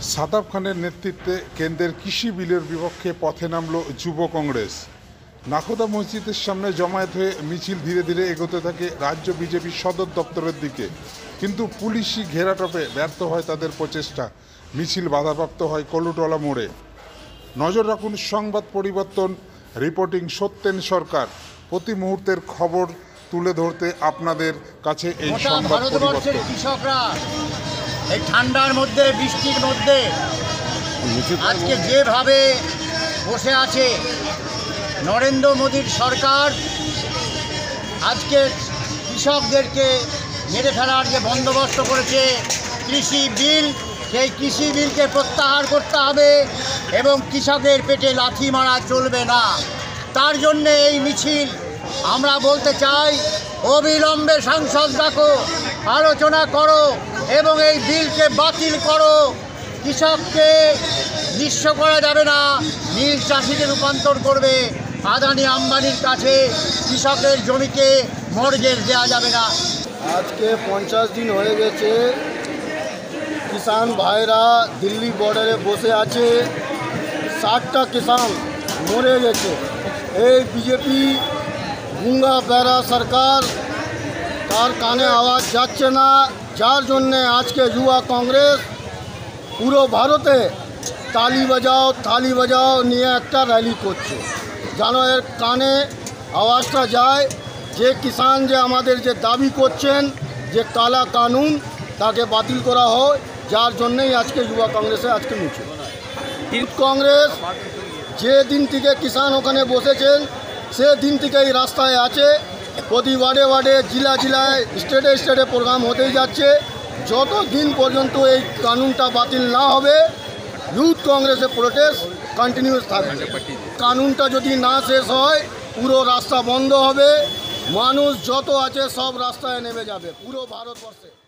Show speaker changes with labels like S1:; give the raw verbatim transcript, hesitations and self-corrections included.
S1: সাদাব খানের নেতৃত্বে কেন্দ্রের কৃষি বিলের বিপক্ষে পথে নামল যুব কংগ্রেস। নাখোদা মসজিদের সামনে জমায়েত হয়ে মিছিল ধীরে ধীরে এগোতে থাকে রাজ্য বিজেপির সদর দপ্তরের দিকে, কিন্তু পুলিশি ঘেরাটোপে ব্যর্থ হয় তাদের প্রচেষ্টা। মিছিল বাধাপ্রাপ্ত হয় কলুটলা মোড়ে। নজর রাখুন সংবাদ পরিবর্তন। রিপোর্টিং সত্যেন সরকার। প্রতি মুহূর্তের খবর তুলে ধরতে আপনাদের কাছে এই সংবাদ পরিবর্তন।
S2: কৃষকরা এই ঠান্ডার মধ্যে, বৃষ্টির মধ্যে আজকে যেভাবে বসে আছে, নরেন্দ্র মোদীর সরকার আজকে কৃষকদেরকে মেরে ফেলার যে বন্দোবস্ত করেছে কৃষি বিল, সেই কৃষি বিলকে প্রত্যাহার করতে হবে এবং কৃষকের পেটে লাথি মারা চলবে না। তার জন্যে এই মিছিল। আমরা বলতে চাই, অবিলম্বে সংসদ ডাকো, আলোচনা করো এবং এই বিলকে বাতিল করো। কৃষককে নিঃস্ব করা যাবে না, নীল চাষিতে রূপান্তর করবে। আদানি আম্বানির কাছে কৃষকের জমিকে মর্গেজ দেওয়া যাবে না।
S3: আজকে পঞ্চাশ দিন হয়ে গেছে, কিষাণ ভাইরা দিল্লি বর্ডারে বসে আছে। ষাটটা কিষাণ মরে গেছে। এই বিজেপি গুঙ্গা বেড়া সরকার, তার কানে আওয়াজ যাচ্ছে না, যার জন্যে আজকে যুবা কংগ্রেস পুরো ভারতে তালি বাজাও তালি বাজাও নিয়ে একটা র্যালি করছে, যেন এর কানে আওয়াজটা যায় যে কিষাণ যে আমাদের যে দাবি করছেন যে কালা কানুন, তাকে বাতিল করা হয়। যার জন্যেই আজকে যুবা কংগ্রেসে আজকে মিছিল। ইউথ কংগ্রেস যে দিন থেকে কিষাণ ওখানে বসেছেন সে দিন থেকেই রাস্তায় আছে। প্রতি ওয়ার্ডে ওয়ার্ডে, জেলা জেলায়, স্টেটে স্টেটে প্রোগ্রাম হতেই যাচ্ছে। যত দিন পর্যন্ত এই কানুনটা বাতিল না হবে, ইউথ কংগ্রেসের প্রোটেস্ট কন্টিনিউস থাকবে। কানুনটা যদি না শেষ হয়, পুরো রাস্তা বন্ধ হবে। মানুষ যত আছে সব রাস্তায় নেমে যাবে পুরো ভারতবর্ষে।